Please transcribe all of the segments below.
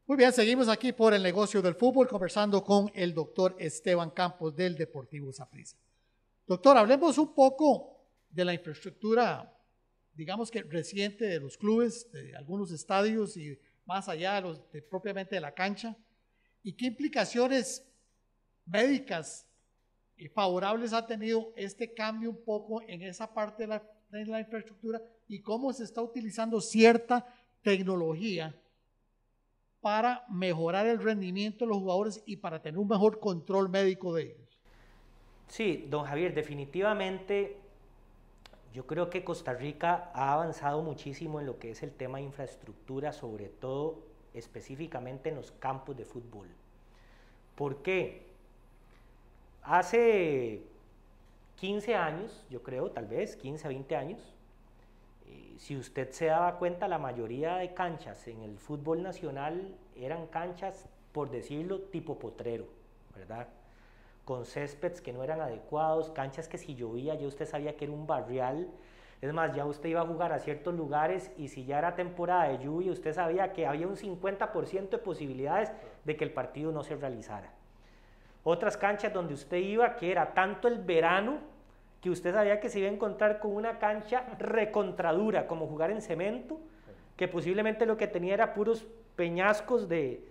Muy bien, seguimos aquí por el negocio del fútbol conversando con el doctor Esteban Campos del Deportivo Saprissa. Doctor, hablemos un poco de la infraestructura, digamos que reciente de los clubes, de algunos estadios y más allá propiamente de la cancha, y qué implicaciones médicas y favorables ha tenido este cambio un poco en esa parte de la infraestructura y cómo se está utilizando cierta tecnología para mejorar el rendimiento de los jugadores y para tener un mejor control médico de ellos. Sí, don Javier, definitivamente yo creo que Costa Rica ha avanzado muchísimo en lo que es el tema de infraestructura, sobre todo específicamente en los campos de fútbol. ¿Por qué? Hace 15 años, yo creo, tal vez 15 a 20 años, si usted se daba cuenta, la mayoría de canchas en el fútbol nacional eran canchas, por decirlo, tipo potrero, ¿verdad? Con céspedes que no eran adecuados, canchas que si llovía ya usted sabía que era un barrial. Es más, ya usted iba a jugar a ciertos lugares y si ya era temporada de lluvia, usted sabía que había un 50% de posibilidades de que el partido no se realizara. Otras canchas donde usted iba, que era tanto el verano, que usted sabía que se iba a encontrar con una cancha recontradura, como jugar en cemento, que posiblemente lo que tenía era puros peñascos de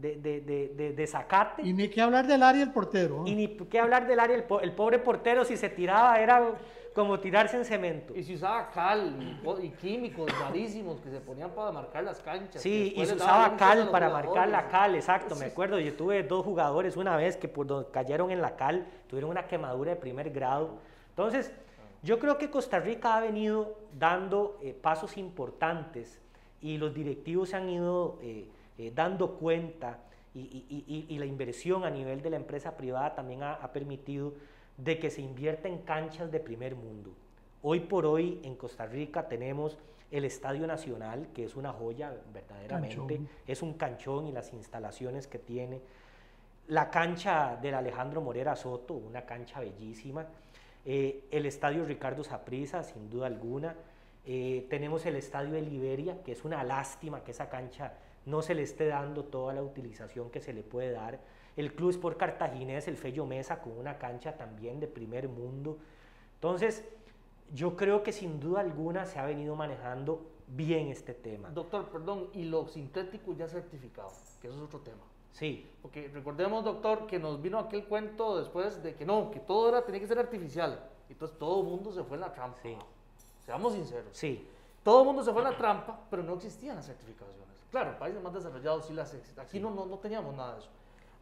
zacate. Y ni qué hablar del área del portero. Y ni qué hablar del área, el pobre portero si se tiraba era como tirarse en cemento. Y se usaba cal y químicos rarísimos que se ponían para marcar las canchas. Sí, y se usaba cal para marcar la cal, exacto, me acuerdo, yo tuve 2 jugadores una vez que cayeron en la cal, tuvieron una quemadura de primer grado. Entonces, yo creo que Costa Rica ha venido dando pasos importantes y los directivos se han ido dando cuenta y la inversión a nivel de la empresa privada también ha permitido de que se invierta en canchas de primer mundo. Hoy por hoy en Costa Rica tenemos el Estadio Nacional, que es una joya verdaderamente, es un canchón y las instalaciones que tiene. La cancha del Alejandro Morera Soto, una cancha bellísima. El Estadio Ricardo Saprissa, sin duda alguna. Tenemos el Estadio de Liberia, que es una lástima que esa cancha no se le esté dando toda la utilización que se le puede dar. El Club Sport Cartaginés, el Fello Mesa, con una cancha también de primer mundo. Entonces, yo creo que sin duda alguna se ha venido manejando bien este tema. Doctor, perdón, y lo sintético ya certificado, que eso es otro tema. Sí. Porque recordemos, doctor, que nos vino aquel cuento después de que no, que todo tenía que ser artificial. Entonces todo el mundo se fue en la trampa. Sí. Seamos sinceros. Sí. Todo el mundo se fue en la trampa, pero no existían las certificaciones. Claro, en países más desarrollados sí las existían. Aquí no teníamos nada de eso.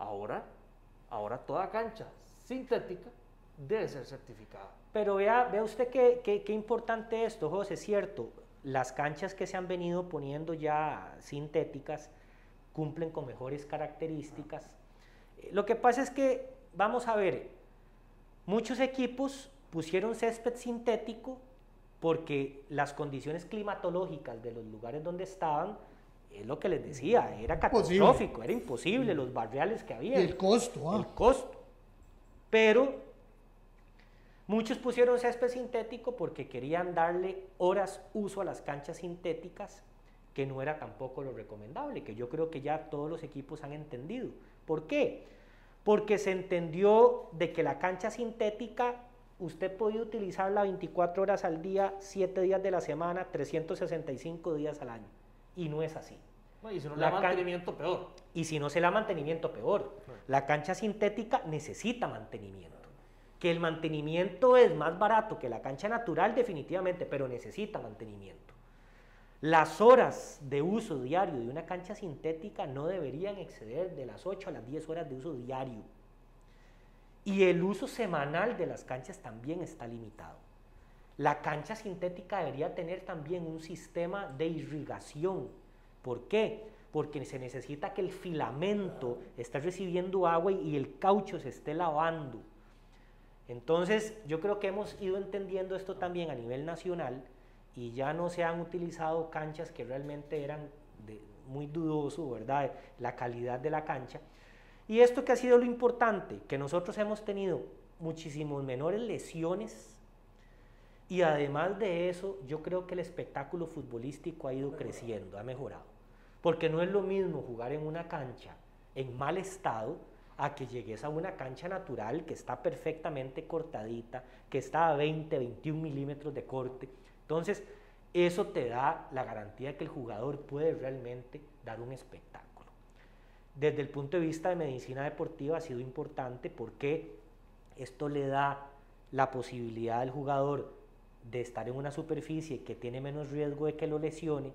Ahora toda cancha sintética debe ser certificada. Pero vea usted qué importante esto, José, es cierto, las canchas que se han venido poniendo ya sintéticas cumplen con mejores características. Lo que pasa es que, vamos a ver, muchos equipos pusieron césped sintético porque las condiciones climatológicas de los lugares donde estaban, es lo que les decía, era catastrófico, era imposible los barriales que había. Y el costo. El costo. Pero muchos pusieron césped sintético porque querían darle horas uso a las canchas sintéticas, que no era tampoco lo recomendable, que yo creo que ya todos los equipos han entendido. ¿Por qué? Porque se entendió de que la cancha sintética usted podía utilizarla 24 horas al día, 7 días de la semana, 365 días al año. Y no es así. Y si no le da mantenimiento, peor. Y si no se le da mantenimiento, peor. La cancha sintética necesita mantenimiento. Que el mantenimiento es más barato que la cancha natural, definitivamente, pero necesita mantenimiento. Las horas de uso diario de una cancha sintética no deberían exceder de las 8 a las 10 horas de uso diario. Y el uso semanal de las canchas también está limitado. La cancha sintética debería tener también un sistema de irrigación. ¿Por qué? Porque se necesita que el filamento esté recibiendo agua y el caucho se esté lavando. Entonces, yo creo que hemos ido entendiendo esto también a nivel nacional y ya no se han utilizado canchas que realmente eran muy dudoso, ¿verdad? La calidad de la cancha. Y esto que ha sido lo importante, que nosotros hemos tenido muchísimos menores lesiones y además de eso, yo creo que el espectáculo futbolístico ha ido creciendo, ha mejorado. porque no es lo mismo jugar en una cancha en mal estado a que llegues a una cancha natural que está perfectamente cortadita, que está a 20, 21 milímetros de corte. Entonces, eso te da la garantía de que el jugador puede realmente dar un espectáculo. Desde el punto de vista de medicina deportiva ha sido importante porque esto le da la posibilidad al jugador de estar en una superficie que tiene menos riesgo de que lo lesione,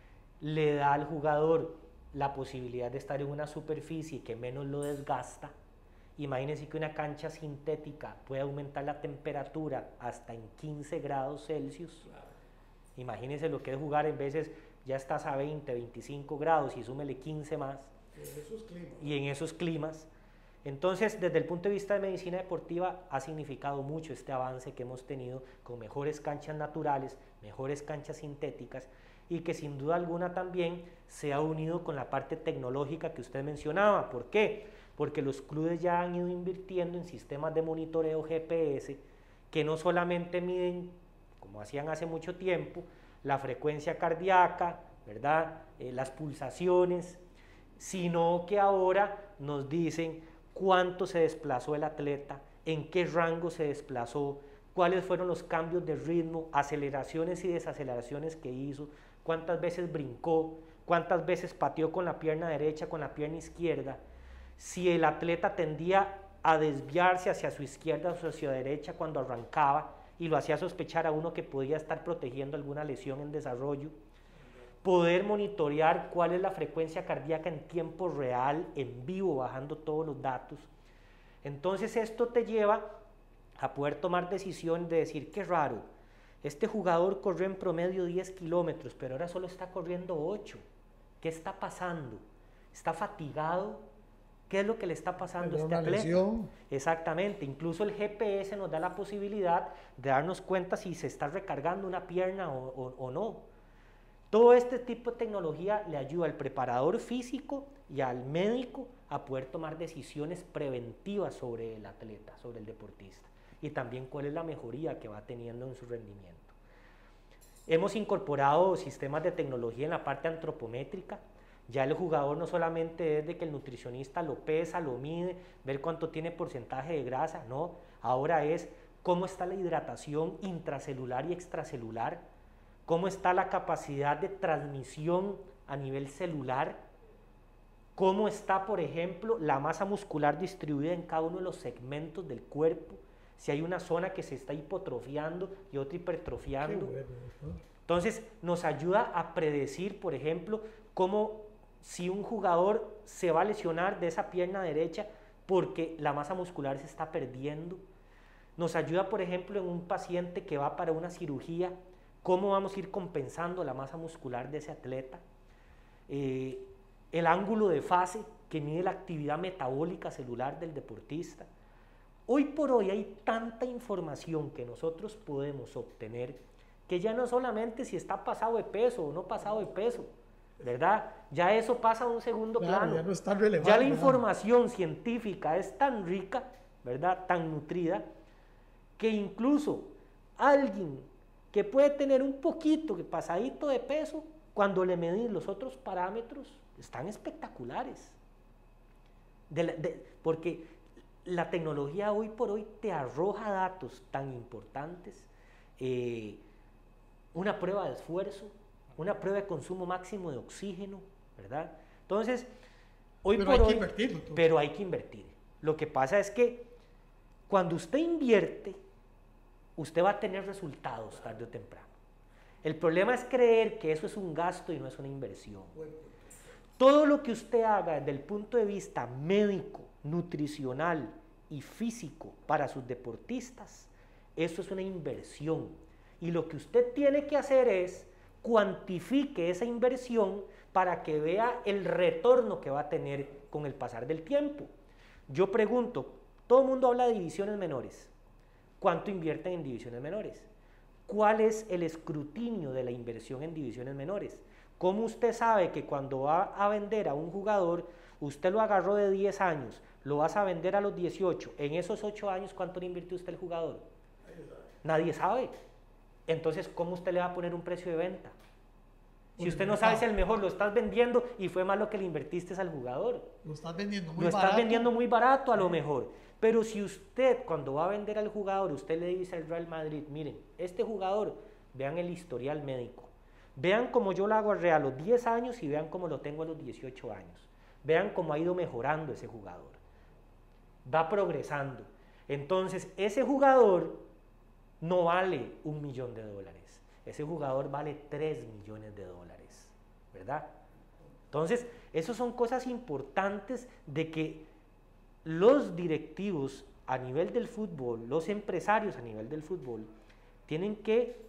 le da al jugador la posibilidad de estar en una superficie que menos lo desgasta. Imagínense que una cancha sintética puede aumentar la temperatura hasta en 15 grados Celsius. Imagínense lo que es jugar, en veces ya estás a 20, 25 grados y súmele 15 más. Y en esos climas. Entonces, desde el punto de vista de medicina deportiva, ha significado mucho este avance que hemos tenido con mejores canchas naturales, mejores canchas sintéticas, y que sin duda alguna también se ha unido con la parte tecnológica que usted mencionaba. ¿Por qué? Porque los clubes ya han ido invirtiendo en sistemas de monitoreo GPS que no solamente miden, como hacían hace mucho tiempo, la frecuencia cardíaca, ¿verdad? Las pulsaciones, sino que ahora nos dicen cuánto se desplazó el atleta, en qué rango se desplazó, cuáles fueron los cambios de ritmo, aceleraciones y desaceleraciones que hizo, cuántas veces brincó, cuántas veces pateó con la pierna derecha, con la pierna izquierda, si el atleta tendía a desviarse hacia su izquierda o hacia su derecha cuando arrancaba y lo hacía sospechar a uno que podía estar protegiendo alguna lesión en desarrollo, poder monitorear cuál es la frecuencia cardíaca en tiempo real, en vivo, bajando todos los datos. Entonces esto te lleva a poder tomar decisiones de decir, qué raro, este jugador corrió en promedio 10 kilómetros, pero ahora solo está corriendo 8. ¿Qué está pasando? ¿Está fatigado? ¿Qué es lo que le está pasando a este atleta? Lesión. Exactamente, incluso el GPS nos da la posibilidad de darnos cuenta si se está recargando una pierna o no. Todo este tipo de tecnología le ayuda al preparador físico y al médico a poder tomar decisiones preventivas sobre el atleta, sobre el deportista, y también cuál es la mejoría que va teniendo en su rendimiento. Hemos incorporado sistemas de tecnología en la parte antropométrica. Ya el jugador no solamente es de que el nutricionista lo pesa, lo mide, ver cuánto tiene porcentaje de grasa, no, ahora es cómo está la hidratación intracelular y extracelular, cómo está la capacidad de transmisión a nivel celular, cómo está, por ejemplo, la masa muscular distribuida en cada uno de los segmentos del cuerpo, si hay una zona que se está hipotrofiando y otra hipertrofiando. Bueno, ¿no? Entonces nos ayuda a predecir, por ejemplo, cómo si un jugador se va a lesionar de esa pierna derecha porque la masa muscular se está perdiendo. Nos ayuda, por ejemplo, en un paciente que va para una cirugía, cómo vamos a ir compensando la masa muscular de ese atleta. El ángulo de fase que mide la actividad metabólica celular del deportista. Hoy por hoy hay tanta información que nosotros podemos obtener que ya no solamente si está pasado de peso o no pasado de peso, ¿verdad? Ya eso pasa a un segundo plano. Ya no es tan relevante. Ya la información científica es tan rica, ¿verdad? Tan nutrida, que incluso alguien que puede tener un poquito de pasadito de peso, cuando le medís los otros parámetros, están espectaculares. Porque la tecnología hoy por hoy te arroja datos tan importantes, una prueba de esfuerzo, una prueba de consumo máximo de oxígeno, ¿verdad? Entonces, hoy por hoy, pero hay que invertir. Lo que pasa es que cuando usted invierte, usted va a tener resultados tarde o temprano. El problema es creer que eso es un gasto y no es una inversión. Todo lo que usted haga desde el punto de vista médico, nutricional y físico para sus deportistas, eso es una inversión. Y lo que usted tiene que hacer es cuantifique esa inversión para que vea el retorno que va a tener con el pasar del tiempo. Yo pregunto, todo el mundo habla de divisiones menores. ¿Cuánto invierten en divisiones menores? ¿Cuál es el escrutinio de la inversión en divisiones menores? ¿Cómo usted sabe que cuando va a vender a un jugador, usted lo agarró de 10 años, lo vas a vender a los 18, en esos 8 años, ¿cuánto le invirtió usted al jugador? Nadie sabe. Entonces, ¿cómo usted le va a poner un precio de venta? Si usted no sabe si el mejor lo estás vendiendo y fue más lo que le invertiste al jugador. Lo estás vendiendo muy lo barato. Estás vendiendo muy barato a lo mejor. Pero si usted, cuando va a vender al jugador, usted le dice al Real Madrid, miren, este jugador, vean el historial médico. Vean cómo yo lo hago al Real a los 10 años y vean cómo lo tengo a los 18 años. Vean cómo ha ido mejorando ese jugador. Va progresando. Entonces, ese jugador no vale $1 millón. Ese jugador vale $3 millones, ¿verdad? Entonces, esas son cosas importantes de que los directivos a nivel del fútbol, los empresarios a nivel del fútbol, tienen que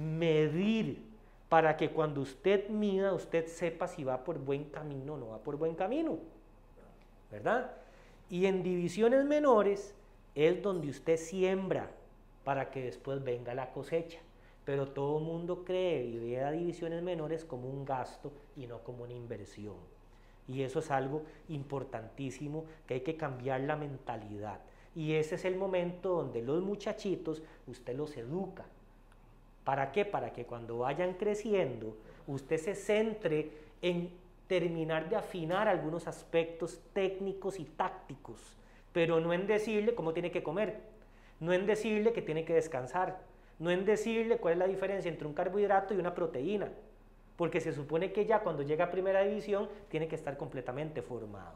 medir para que cuando usted mida, usted sepa si va por buen camino o no va por buen camino, ¿verdad? Y en divisiones menores es donde usted siembra para que después venga la cosecha. Pero todo el mundo cree y ve a divisiones menores como un gasto y no como una inversión. Y eso es algo importantísimo, que hay que cambiar la mentalidad. Y ese es el momento donde los muchachitos, usted los educa. ¿Para qué? Para que cuando vayan creciendo, usted se centre en terminar de afinar algunos aspectos técnicos y tácticos, pero no en decirle cómo tiene que comer, no en decirle que tiene que descansar, no en decirle cuál es la diferencia entre un carbohidrato y una proteína, porque se supone que ya cuando llega a primera división tiene que estar completamente formado.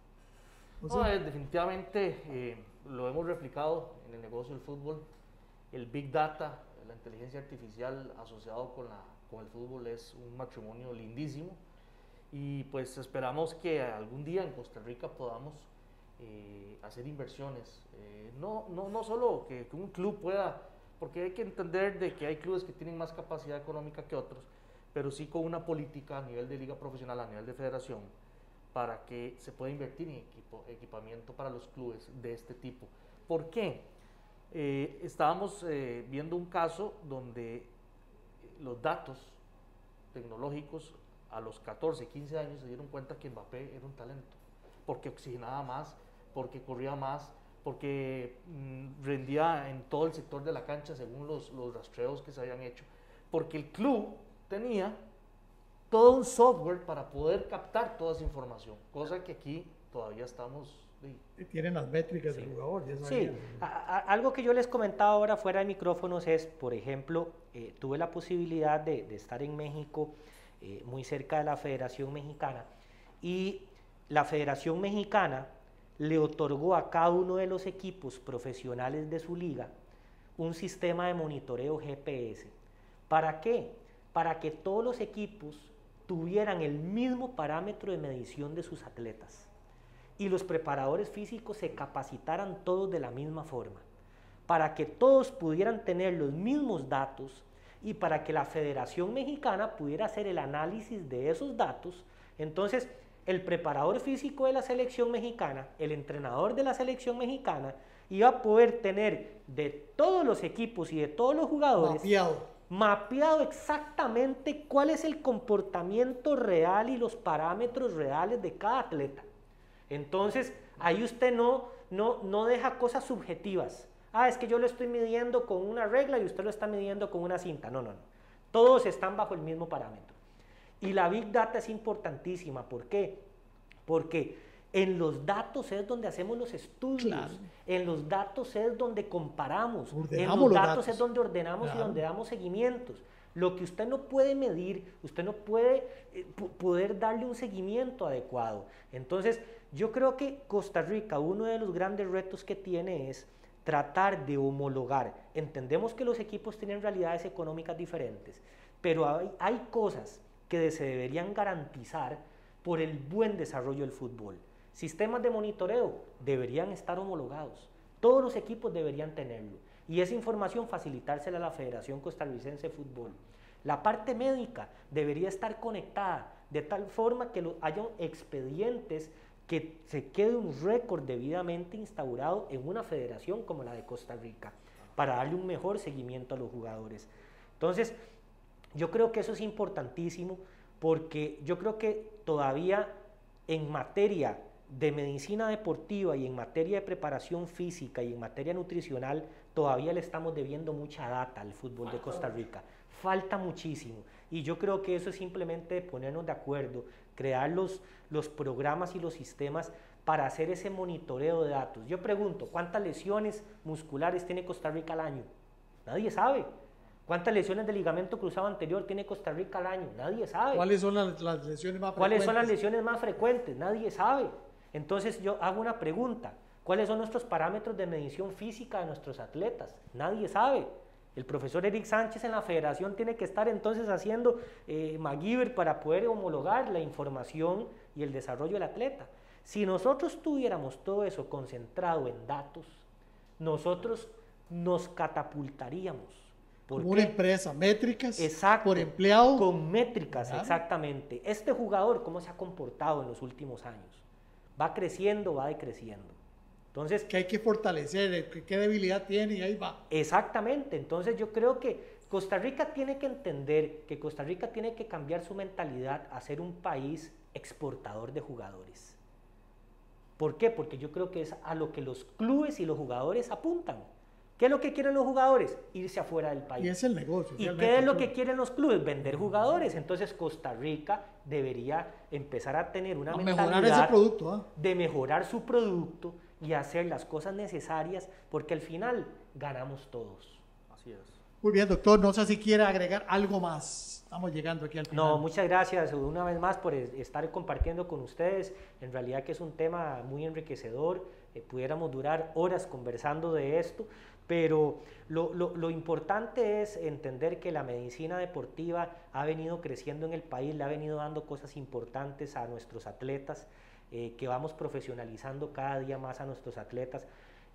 No, definitivamente lo hemos replicado en el negocio del fútbol. El Big Data, la inteligencia artificial asociado con el fútbol es un matrimonio lindísimo, y pues esperamos que algún día en Costa Rica podamos hacer inversiones, no solo que un club pueda, porque hay que entender de que hay clubes que tienen más capacidad económica que otros, pero sí con una política a nivel de liga profesional, a nivel de federación, para que se pueda invertir en equipamiento para los clubes de este tipo. ¿Por qué? Estábamos viendo un caso donde los datos tecnológicos a los 14, 15 años se dieron cuenta que Mbappé era un talento, porque oxigenaba más, porque corría más, porque rendía en todo el sector de la cancha según los rastreos que se habían hecho, porque el club tenía todo un software para poder captar toda esa información, cosa que aquí todavía estamos... Tienen las métricas del jugador. Sí, algo que yo les comentaba ahora fuera de micrófonos es, por ejemplo, tuve la posibilidad de estar en México, muy cerca de la Federación Mexicana, y la Federación Mexicana le otorgó a cada uno de los equipos profesionales de su liga un sistema de monitoreo GPS. ¿Para qué? Para que todos los equipos tuvieran el mismo parámetro de medición de sus atletas y los preparadores físicos se capacitaran todos de la misma forma, para que todos pudieran tener los mismos datos y para que la Federación Mexicana pudiera hacer el análisis de esos datos. Entonces, el preparador físico de la selección mexicana, el entrenador de la selección mexicana, iba a poder tener de todos los equipos y de todos los jugadores mapeado exactamente cuál es el comportamiento real y los parámetros reales de cada atleta. Entonces, ahí usted no deja cosas subjetivas. Ah, es que yo lo estoy midiendo con una regla y usted lo está midiendo con una cinta. No. Todos están bajo el mismo parámetro. Y la Big Data es importantísima. ¿Por qué? Porque en los datos es donde hacemos los estudios. Claro. En los datos es donde comparamos. En los datos es donde ordenamos y donde damos seguimientos. Lo que usted no puede medir, usted no puede poder darle un seguimiento adecuado. Entonces, yo creo que Costa Rica, uno de los grandes retos que tiene es tratar de homologar. Entendemos que los equipos tienen realidades económicas diferentes, pero hay cosas que se deberían garantizar por el buen desarrollo del fútbol. Sistemas de monitoreo deberían estar homologados. Todos los equipos deberían tenerlo. Y esa información facilitársela a la Federación Costarricense de Fútbol. La parte médica debería estar conectada de tal forma que haya expedientes, que se quede un récord debidamente instaurado en una federación como la de Costa Rica, para darle un mejor seguimiento a los jugadores. Entonces, yo creo que eso es importantísimo, porque yo creo que todavía en materia de medicina deportiva y en materia de preparación física y en materia nutricional, todavía le estamos debiendo mucha data al fútbol de Costa Rica. falta muchísimo. Y yo creo que eso es simplemente ponernos de acuerdo, crear los programas y los sistemas para hacer ese monitoreo de datos. Yo pregunto, ¿cuántas lesiones musculares tiene Costa Rica al año? Nadie sabe. ¿Cuántas lesiones de ligamento cruzado anterior tiene Costa Rica al año? Nadie sabe. ¿Cuáles son las lesiones más frecuentes? ¿Cuáles son las lesiones más frecuentes? Nadie sabe. Entonces yo hago una pregunta. ¿Cuáles son nuestros parámetros de medición física de nuestros atletas? Nadie sabe. El profesor Eric Sánchez en la federación tiene que estar entonces haciendo MacGyver para poder homologar la información y el desarrollo del atleta. Si nosotros tuviéramos todo eso concentrado en datos, nosotros nos catapultaríamos. Como una empresa, métricas. Exacto, por empleado. Con métricas, exactamente. Este jugador, ¿cómo se ha comportado en los últimos años? ¿Va creciendo, va decreciendo? Entonces, que hay que fortalecer, qué debilidad tiene y ahí va. Exactamente, entonces yo creo que Costa Rica tiene que entender que Costa Rica tiene que cambiar su mentalidad a ser un país exportador de jugadores. ¿Por qué? Porque yo creo que es a lo que los clubes y los jugadores apuntan. ¿Qué es lo que quieren los jugadores? Irse afuera del país. Y es el negocio. ¿Y qué es lo que quieren los clubes? Vender jugadores. Entonces Costa Rica debería empezar a tener una mentalidad mejorar ese producto, de mejorar su producto y hacer las cosas necesarias, porque al final ganamos todos. Así es. Muy bien, doctor. No sé si quiere agregar algo más. Estamos llegando aquí al final. No, muchas gracias una vez más por estar compartiendo con ustedes. En realidad que es un tema muy enriquecedor. Pudiéramos durar horas conversando de esto, pero lo importante es entender que la medicina deportiva ha venido creciendo en el país, le ha venido dando cosas importantes a nuestros atletas, que vamos profesionalizando cada día más a nuestros atletas.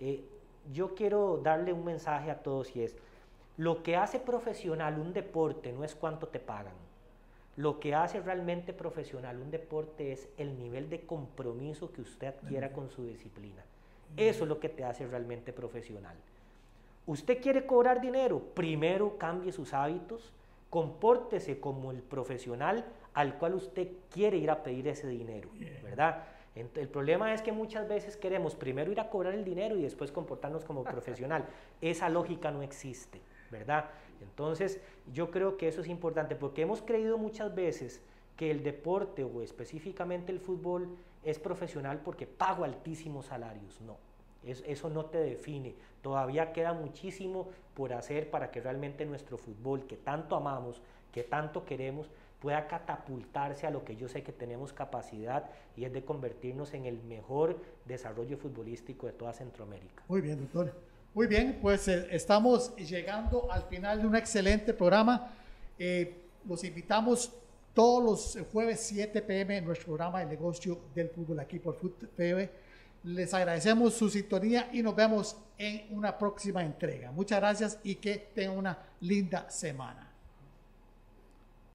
Yo quiero darle un mensaje a todos y es, lo que hace profesional un deporte no es cuánto te pagan. Lo que hace realmente profesional un deporte es el nivel de compromiso que usted adquiera con su disciplina. Eso es lo que te hace realmente profesional. ¿Usted quiere cobrar dinero? Primero cambie sus hábitos, compórtese como el profesional al cual usted quiere ir a pedir ese dinero, ¿verdad? El problema es que muchas veces queremos primero ir a cobrar el dinero y después comportarnos como profesional. Esa lógica no existe, ¿verdad? Entonces, yo creo que eso es importante porque hemos creído muchas veces que el deporte o específicamente el fútbol es profesional porque pago altísimos salarios. No, eso no te define. Todavía queda muchísimo por hacer para que realmente nuestro fútbol, que tanto amamos, que tanto queremos, pueda catapultarse a lo que yo sé que tenemos capacidad y es de convertirnos en el mejor desarrollo futbolístico de toda Centroamérica. Muy bien, doctor. Muy bien, pues estamos llegando al final de un excelente programa. Los invitamos todos los jueves 7 p.m. en nuestro programa de negocio del fútbol aquí por FUTV. Les agradecemos su sintonía y nos vemos en una próxima entrega. Muchas gracias y que tengan una linda semana.